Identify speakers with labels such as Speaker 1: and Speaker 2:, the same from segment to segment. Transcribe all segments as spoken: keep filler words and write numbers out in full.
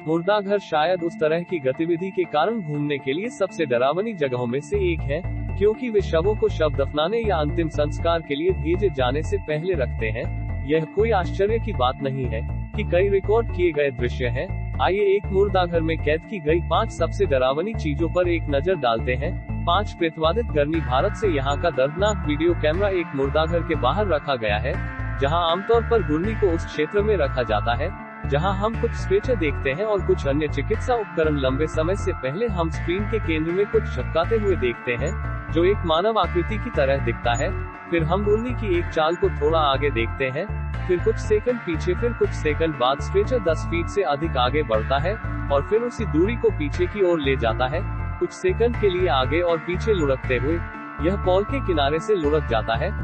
Speaker 1: मुर्दाघर शायद उस तरह की गतिविधि के कारण घूमने के लिए सबसे डरावनी जगहों में से एक है, क्योंकि वे शवों को शव दफनाने या अंतिम संस्कार के लिए भेजे जाने से पहले रखते हैं। यह कोई आश्चर्य की बात नहीं है कि कई रिकॉर्ड किए गए दृश्य हैं। आइए एक मुर्दाघर में कैद की गई पांच सबसे डरावनी चीजों पर एक नजर डालते हैं। पांच प्रेतवादित गर्मी। भारत से यहाँ का दर्दनाक वीडियो कैमरा एक मुर्दाघर के बाहर रखा गया है, जहाँ आमतौर पर गुर्नी को उस क्षेत्र में रखा जाता है जहां हम कुछ स्ट्रेचर देखते हैं और कुछ अन्य चिकित्सा उपकरण। लंबे समय से पहले हम स्क्रीन के केंद्र में कुछ चमकाते हुए देखते हैं जो एक मानव आकृति की तरह दिखता है। फिर हम गुर्नी की एक चाल को थोड़ा आगे देखते हैं, फिर कुछ सेकंड पीछे, फिर कुछ सेकंड बाद स्ट्रेचर दस फीट से अधिक आगे बढ़ता है और फिर उसी दूरी को पीछे की ओर ले जाता है, कुछ सेकंड के लिए आगे और पीछे लुढ़कते हुए यह पॉल के किनारे से लुढ़क जाता है।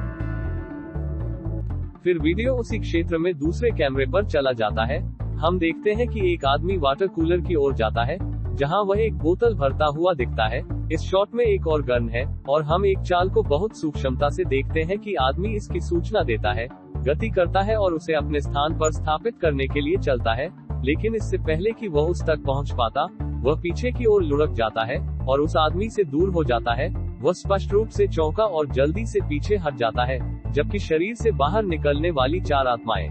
Speaker 1: फिर वीडियो उसी क्षेत्र में दूसरे कैमरे पर चला जाता है। हम देखते हैं कि एक आदमी वाटर कूलर की ओर जाता है जहां वह एक बोतल भरता हुआ दिखता है। इस शॉट में एक और गन है और हम एक चाल को बहुत सूक्ष्मता से देखते हैं कि आदमी इसकी सूचना देता है, गति करता है और उसे अपने स्थान पर स्थापित करने के लिए चलता है। लेकिन इससे पहले कि वह उस तक पहुंच पाता, वह पीछे की ओर लुढ़क जाता है और उस आदमी से दूर हो जाता है। वह स्पष्ट रूप से चौंका और जल्दी से पीछे हट जाता है, जबकि शरीर से बाहर निकलने वाली चार आत्माएं।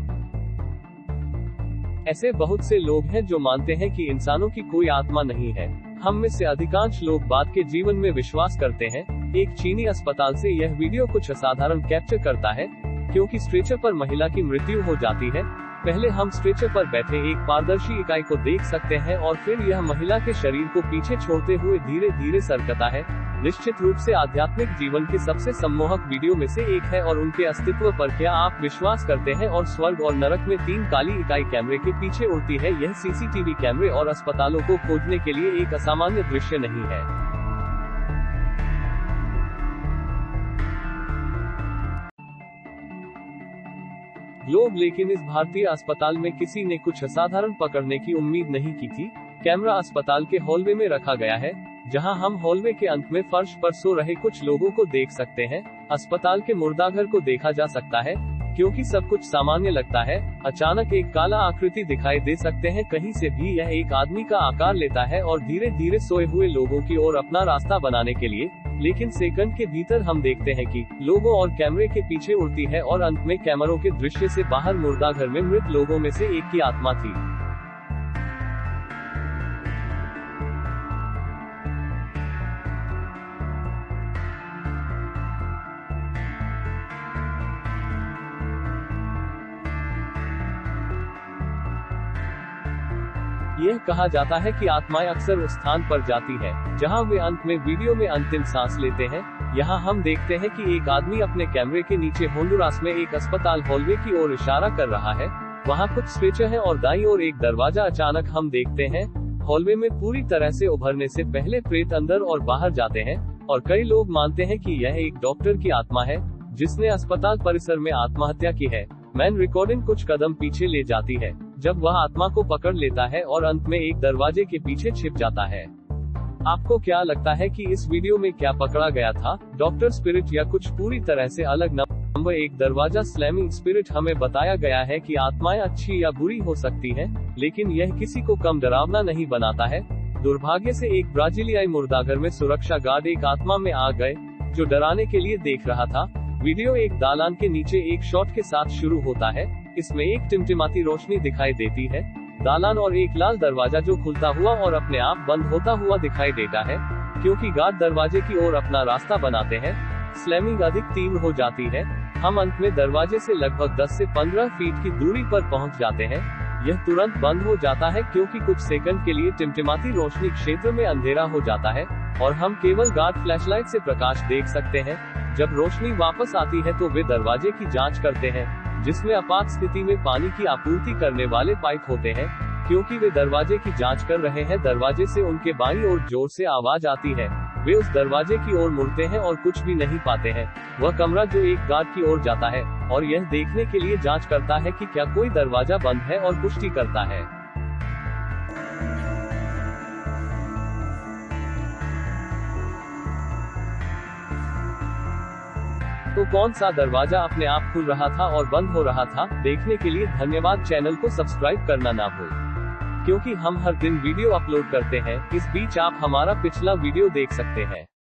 Speaker 1: ऐसे बहुत से लोग हैं जो मानते हैं कि इंसानों की कोई आत्मा नहीं है। हम में से अधिकांश लोग बाद के जीवन में विश्वास करते हैं। एक चीनी अस्पताल से यह वीडियो कुछ असाधारण कैप्चर करता है, क्योंकि स्ट्रेचर पर महिला की मृत्यु हो जाती है। पहले हम स्ट्रेचर पर बैठे एक पारदर्शी इकाई को देख सकते हैं और फिर यह महिला के शरीर को पीछे छोड़ते हुए धीरे धीरे सरकता है। निश्चित रूप से आध्यात्मिक जीवन के सबसे सम्मोहक वीडियो में से एक है और उनके अस्तित्व पर क्या आप विश्वास करते हैं? और स्वर्ग और नरक में तीन काली इकाई कैमरे के पीछे उड़ती है। यह सीसीटीवी कैमरे और अस्पतालों को खोजने के लिए एक असामान्य दृश्य नहीं है। ग्लोब। लेकिन इस भारतीय अस्पताल में किसी ने कुछ असाधारण पकड़ने की उम्मीद नहीं की थी। कैमरा अस्पताल के हॉलवे में रखा गया है, जहां हम हॉलवे के अंत में फर्श पर सो रहे कुछ लोगों को देख सकते हैं। अस्पताल के मुर्दाघर को देखा जा सकता है क्योंकि सब कुछ सामान्य लगता है। अचानक एक काला आकृति दिखाई दे सकते हैं कहीं से भी। यह एक आदमी का आकार लेता है और धीरे धीरे सोए हुए लोगों की ओर अपना रास्ता बनाने के लिए। लेकिन सेकंड के भीतर हम देखते हैं कि लोगों और कैमरे के पीछे उड़ती है और अंत में कैमरों के दृश्य से बाहर मुर्दाघर में मृत लोगों में से एक की आत्मा थी। यह कहा जाता है कि आत्माएं अक्सर उस स्थान पर जाती है जहां वे अंत में वीडियो में अंतिम सांस लेते हैं। यहां हम देखते हैं कि एक आदमी अपने कैमरे के नीचे होंडुरास में एक अस्पताल हॉलवे की ओर इशारा कर रहा है। वहां कुछ स्ट्रेचर है और दाईं ओर एक दरवाजा। अचानक हम देखते हैं हॉलवे में पूरी तरह से उभरने से पहले प्रेत अंदर और बाहर जाते हैं और कई लोग मानते हैं कि यह एक डॉक्टर की आत्मा है जिसने अस्पताल परिसर में आत्महत्या की है। मैन रिकॉर्डिंग कुछ कदम पीछे ले जाती है जब वह आत्मा को पकड़ लेता है और अंत में एक दरवाजे के पीछे छिप जाता है। आपको क्या लगता है कि इस वीडियो में क्या पकड़ा गया था? डॉक्टर स्पिरिट या कुछ पूरी तरह से अलग? नंबर एक, दरवाजा स्लैमिंग स्पिरिट। हमें बताया गया है कि आत्माएं अच्छी या बुरी हो सकती हैं, लेकिन यह किसी को कम डरावना नहीं बनाता है। दुर्भाग्य से एक ब्राजीलियाई मुर्दाघर में सुरक्षा गार्ड एक आत्मा में आ गए जो डराने के लिए देख रहा था। वीडियो एक दालान के नीचे एक शॉट के साथ शुरू होता है। इसमें एक टिमटिमाती रोशनी दिखाई देती है, दालान और एक लाल दरवाजा जो खुलता हुआ और अपने आप बंद होता हुआ दिखाई देता है क्योंकि गार्ड दरवाजे की ओर अपना रास्ता बनाते हैं। स्लैमिंग अधिक तीव्र हो जाती है। हम अंत में दरवाजे से लगभग दस से पंद्रह फीट की दूरी पर पहुंच जाते हैं। यह तुरंत बंद हो जाता है क्योंकि कुछ सेकंड के लिए टिमटिमाती रोशनी क्षेत्र में अंधेरा हो जाता है और हम केवल गार्ड फ्लैशलाइट से प्रकाश देख सकते हैं। जब रोशनी वापस आती है तो वे दरवाजे की जांच करते हैं, जिसमें आपात स्थिति में पानी की आपूर्ति करने वाले पाइप होते हैं। क्योंकि वे दरवाजे की जांच कर रहे हैं, दरवाजे से उनके बाईं ओर जोर से आवाज आती है। वे उस दरवाजे की ओर मुड़ते हैं और कुछ भी नहीं पाते हैं। वह कमरा जो एक गार्ड की ओर जाता है और यह देखने के लिए जांच करता है कि क्या कोई दरवाजा बंद है और पुष्टि करता है। तो कौन सा दरवाजा अपने आप खुल रहा था और बंद हो रहा था? देखने के लिए धन्यवाद। चैनल को सब्सक्राइब करना ना भूलें। क्योंकि हम हर दिन वीडियो अपलोड करते हैं। इस बीच आप हमारा पिछला वीडियो देख सकते हैं।